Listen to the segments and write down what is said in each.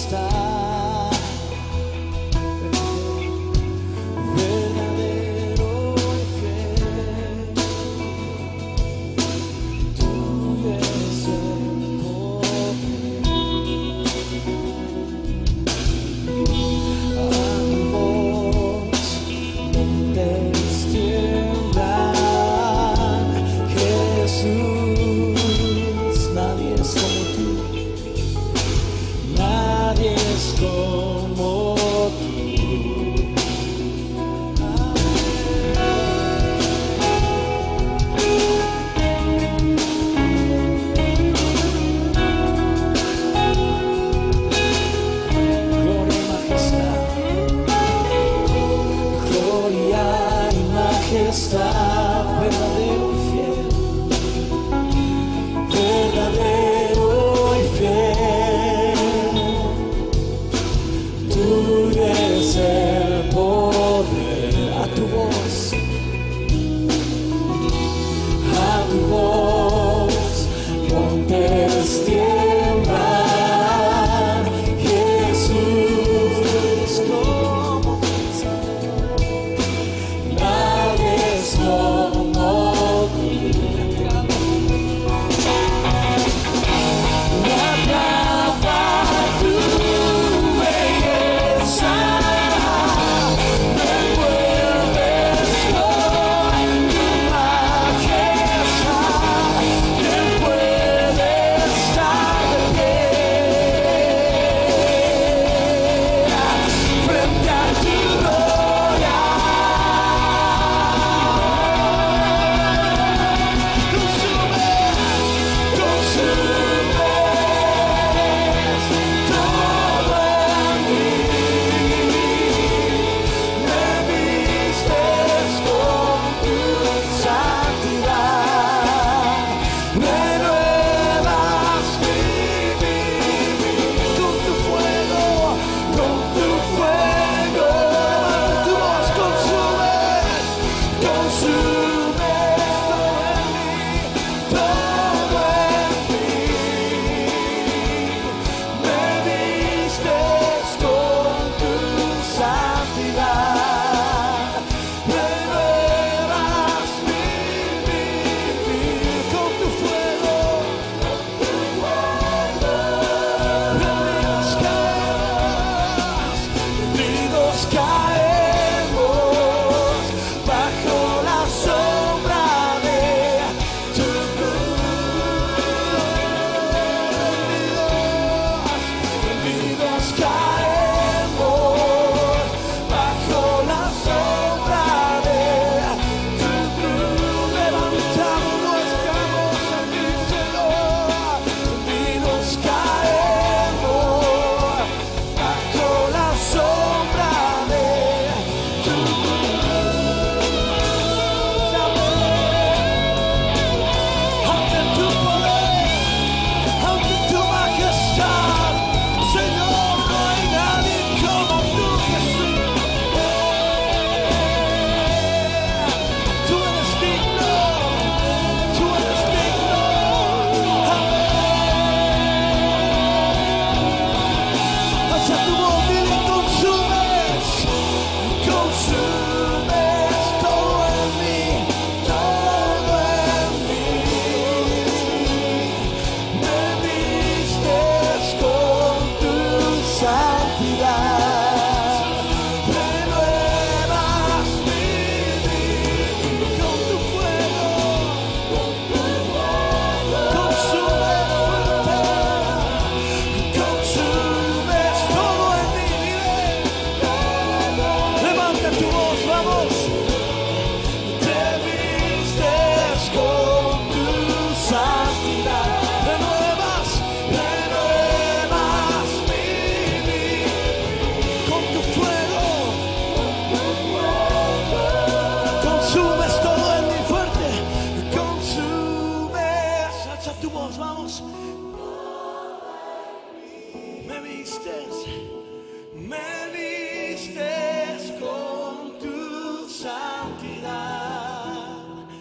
majestad, verdadero y fiel. Tuyo es el poder. A tu voz montes tiemblan, Jesús. Nadie es como tú, nadie es como tú. Gloria y majestad, gloria y majestad, verdadero y fiel, verdadero y fiel. Tuyo es el poder. A tu voz montes tiemblan, Jesús. Como nadie es como tú. Atrapa tu belleza, me envuelves con tu majestad. ¿Quién puede estar de pie frente a tu gloria? Consumes todo en mí, me vistes con tu santidad, renuevas mi vivir con tu fuego, con tu fuego. Tu voz consumes todo en mí, me vistes con tu santidad, renuevas mi vivir con tu fuego, rendidos caemos bajo la sombra de tu rendidos caemos bajo la sombra de tu cruz. Levantamos nuestra voz a ti, Señor. Rendidos caemos bajo la sombra de tu ante tu poder, ante tu majestad, Señor, no hay nadie como tú, Jesús. Tú eres digno, tú eres digno. Hacia tu voz, dile, consumes todo en mí, me vistes con tu santidad, renuevas mi vivir con tu fuego, consumes todo en mí. Levanta tu voz, vamos. Te vistes con tu santidad, renuevas mi vivir con tu fuego, consumes todo en mi fuerte, consumes. Alza tu voz, vamos. Me vistes con tu santidad,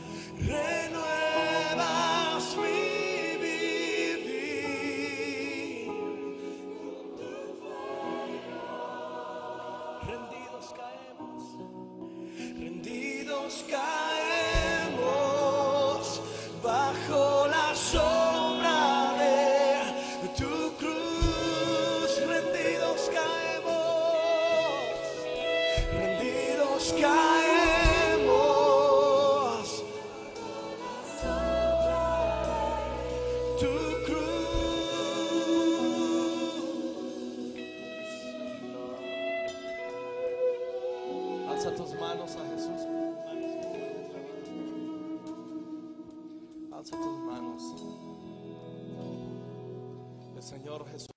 renuevas mi vivir. caemos bajo la sombra de tu cruz. Rendidos caemos, tu cruz. Alza tus manos a Jesús. Alza tus manos. El Señor Jesús